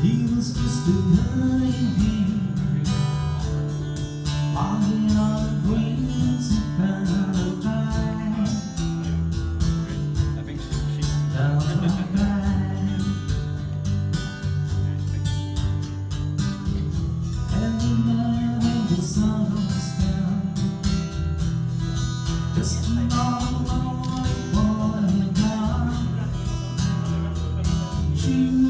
He was just behind him, walking on the greens of paradise. Down the line, every night the sun was down, just another lonely boy gone. She